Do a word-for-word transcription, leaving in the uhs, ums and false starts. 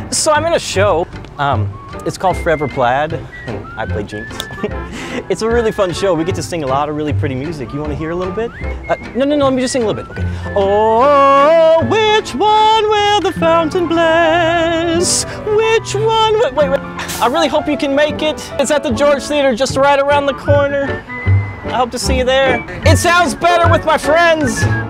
So I'm in a show. Um, it's called Forever Plaid, and I play Jinx. It's a really fun show. We get to sing a lot of really pretty music. You want to hear a little bit? Uh, no, no, no, let me just sing a little bit. Okay. Oh, which one will the fountain bless? Which one will... Wait, wait. I really hope you can make it. It's at the George Theater, just right around the corner. I hope to see you there. It sounds better with my friends.